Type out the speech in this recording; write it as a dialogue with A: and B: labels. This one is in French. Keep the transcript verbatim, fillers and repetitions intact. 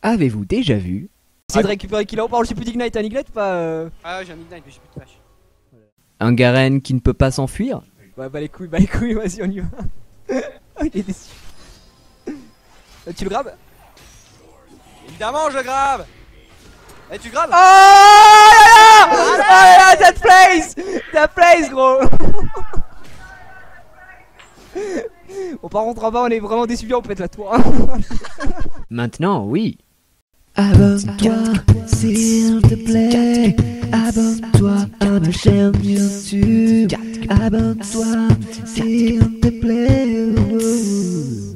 A: Avez-vous déjà vu
B: Essayez de récupérer Killer. Par contre, j'ai plus d'ignite, un ignite ou pas euh...
C: Ah ouais, j'ai un ignite, mais j'ai plus de flash.
A: un Garen qui ne peut pas s'enfuir?
B: Ouais, bah les couilles, bah les couilles, vas-y, on y va. Oh, il est déçu. Euh, tu le grabes?
C: Évidemment, je le grave. Eh, tu graves?
B: Oh là là! Oh là là, that place! That place, gros! Bon, par contre, en bas, on est vraiment déçus, on peut être la tour.
A: Maintenant, oui.
D: Abonne-toi, s'il te plaît. Abonne-toi à ma chaîne YouTube. Abonne-toi, s'il te plaît.